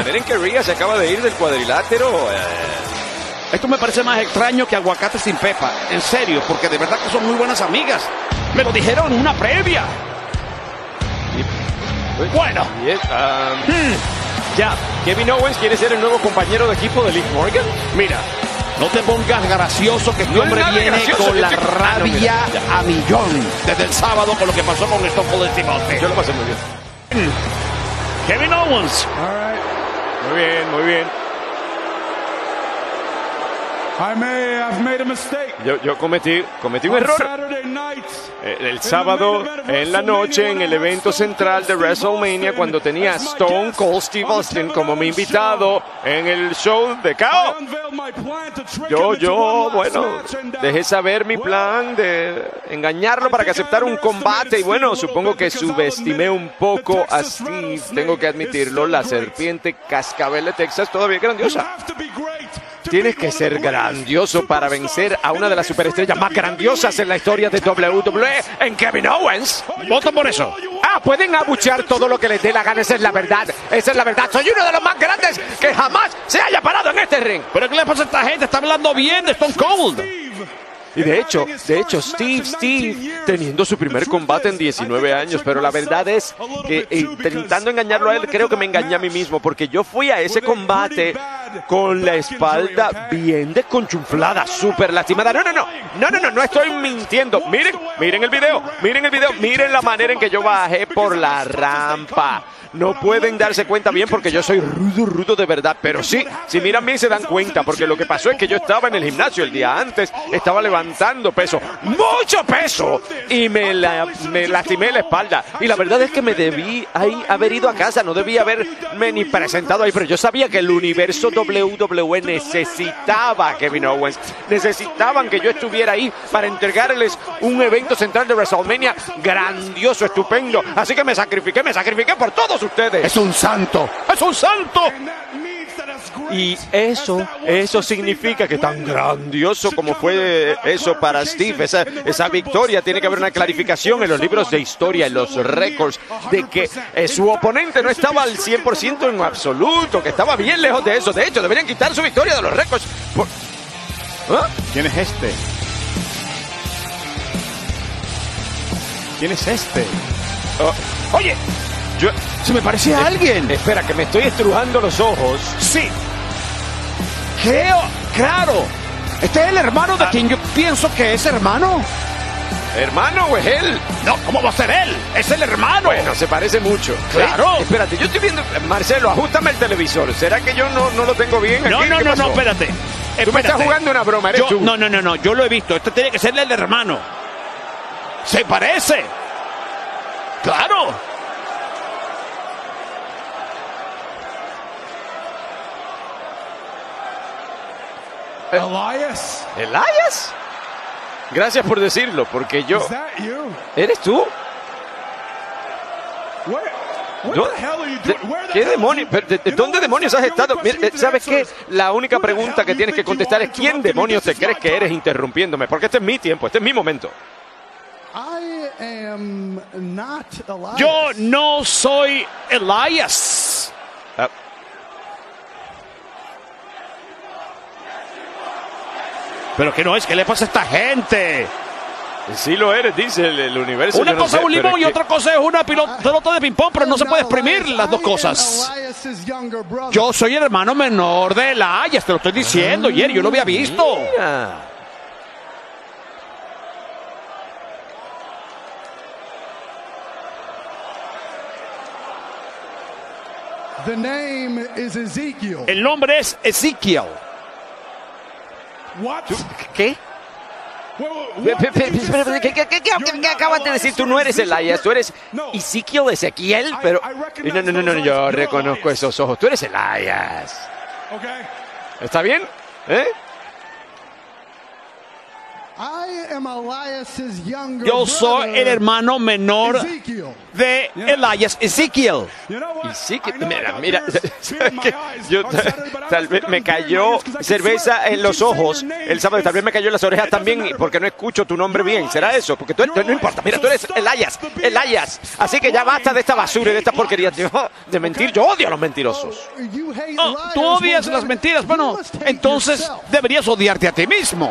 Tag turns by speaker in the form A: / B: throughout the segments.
A: manera en que Rhea se acaba de ir del cuadrilátero...
B: Esto me parece más extraño que aguacate sin pepa. En serio, porque de verdad que son muy buenas amigas. Me lo dijeron en una previa. Bueno.
A: Ya, Kevin Owens quiere ser el nuevo compañero de equipo de Liv Morgan.
B: Mira, no te pongas gracioso, que este hombre viene
A: gracioso,
B: con la
A: no,
B: rabia
A: mira,
B: a millón desde el sábado con lo que pasó con Stone Cold Steve Austin.
A: Yo lo pasé muy bien.
B: Kevin Owens.
A: Muy bien, muy bien.
C: I've made a mistake.
A: Yo cometí un error. El sábado en la noche en el evento central de WrestleMania, cuando tenía a Stone Cold Steve Austin como mi invitado en el show de KO. Bueno, dejé saber mi plan de engañarlo para que aceptara un combate y bueno, supongo que subestimé un poco a Steve. Tengo que admitirlo, la serpiente cascabel de Texas todavía es grandiosa. Tienes que ser grandioso para vencer a una de las superestrellas más grandiosas en la historia de WWE, en Kevin Owens.
B: Voto por eso.
A: Pueden abuchear todo lo que les dé la gana, esa es la verdad. Esa es la verdad. Soy uno de los más grandes que jamás se haya parado en este ring.
B: ¿Pero qué le pasa a esta gente? Está hablando bien de Stone Cold.
A: Y de hecho, Steve, teniendo su primer combate en 19 años, pero la verdad es que intentando engañarlo a él, creo que me engañé a mí mismo, porque yo fui a ese combate con la espalda bien desconchuflada, súper lastimada. No estoy mintiendo. Miren el video, miren la manera en que yo bajé por la rampa. No pueden darse cuenta bien porque yo soy rudo de verdad, pero sí, si miran bien se dan cuenta, porque lo que pasó es que yo estaba en el gimnasio el día antes, estaba levantando peso, mucho peso, y me lastimé la espalda, y la verdad es que me debí haber ido a casa, no debí haberme ni presentado ahí, pero yo sabía que el universo WWE necesitaba a Kevin Owens, necesitaban que yo estuviera ahí para entregarles un evento central de WrestleMania grandioso, estupendo, así que me sacrifiqué por todos ustedes.
B: Es un santo.
A: Y eso significa que tan grandioso como fue eso para Steve, esa victoria, tiene que haber una clarificación en los libros de historia, en los récords, de que su oponente no estaba al 100% en absoluto, que estaba bien lejos de eso. De hecho, deberían quitar su victoria de los récords.
B: ¿Quién es este? Oye, se me parecía a alguien.
A: Espera, que me estoy estrujando los ojos.
B: Sí. Claro. Este es el hermano de quien yo pienso que es hermano.
A: ¿Hermano o es él?
B: No, ¿cómo va a ser él? Es el hermano.
A: Bueno, se parece mucho.
B: Claro.
A: Espérate, yo estoy viendo... Marcelo, ajústame el televisor. ¿Será que yo no lo tengo bien aquí?
B: No, espérate.
A: Tú me estás jugando una broma, ¿eres tú?
B: No, yo lo he visto. Este tiene que ser el hermano. Se parece. Claro.
A: ¿Elias? Gracias por decirlo, porque yo... ¿Eres tú? ¿Qué demonios? ¿De dónde demonios has estado? ¿Sabes qué? La única pregunta que tienes que contestar es ¿quién demonios te crees que eres interrumpiéndome? Porque este es mi tiempo, este es mi momento.
B: Yo no soy Elias. Pero que no es, ¿qué le pasa a esta gente?
A: Sí lo eres, dice el universo.
B: Una cosa es un limón y otra cosa es una pelota de ping-pong, pero no se puede exprimir las dos cosas. Yo soy el hermano menor de Elias, te lo estoy diciendo, ayer yo lo había visto. El nombre es Ezekiel.
A: ¿Qué? ¿Qué acabas de decir? Tú no eres Elias, tú eres Ezequiel, pero... No, yo reconozco esos ojos. Tú eres Elias. ¿Está bien?
B: Yo soy el hermano menor de Elias, Ezekiel.
A: Y sí que, mira, tal vez me cayó cerveza en los ojos el sábado, tal vez me cayó en las orejas también, porque no escucho tu nombre bien. ¿Será eso? Porque tú no importa, mira, tú eres Elias. Así que ya basta de esta basura y de esta porquería de mentir. Yo odio a los mentirosos.
B: Oh, tú odias las mentiras. Bueno, entonces deberías odiarte a ti mismo.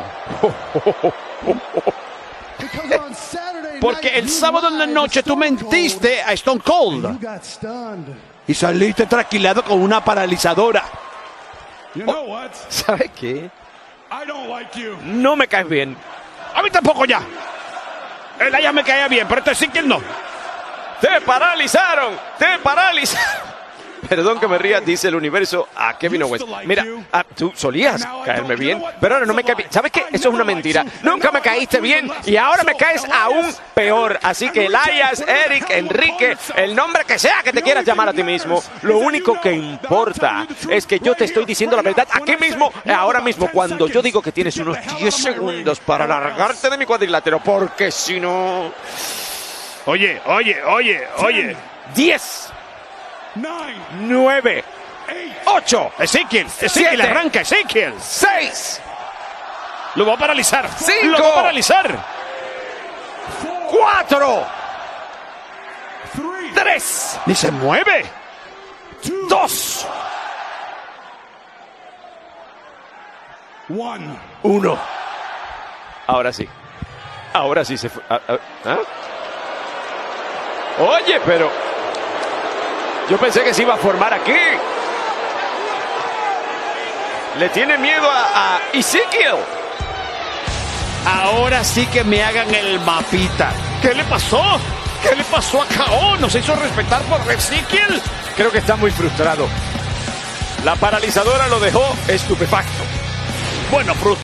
B: Porque el sábado en la noche tú mentiste a Stone Cold y saliste tranquilado con una paralizadora.
A: ¿Sabes qué? No me caes bien.
B: A mí tampoco ya. Elias me caía bien, pero este sí que no.
A: ¡Te paralizaron! Perdón que me ría, dice el universo a Kevin Owens. Mira, tú solías caerme bien, pero ahora no me caes bien. ¿Sabes qué? Eso es una mentira. Nunca me caíste bien y ahora me caes aún peor. Así que Elias, Eric, Enrique, el nombre que sea que te quieras llamar a ti mismo, lo único que importa es que yo te estoy diciendo la verdad aquí mismo, ahora mismo, cuando yo digo que tienes unos 10 segundos para largarte de mi cuadrilátero, porque si no...
B: Oye.
A: 10, 9, 8,
B: Ezekiel, arranca, Ezekiel.
A: 6,
B: Lo va a paralizar.
A: 5,
B: Lo va a paralizar.
A: 4, 3,
B: Ni se mueve.
A: 2, 1. Ahora sí se fue. Oye, pero yo pensé que se iba a formar aquí. Le tiene miedo a Ezekiel.
B: Ahora sí que me hagan el mapita. ¿Qué le pasó? ¿Qué le pasó a KO? ¿No se hizo respetar por Ezekiel?
A: Creo que está muy frustrado. La paralizadora lo dejó estupefacto.
B: Bueno, frustrado.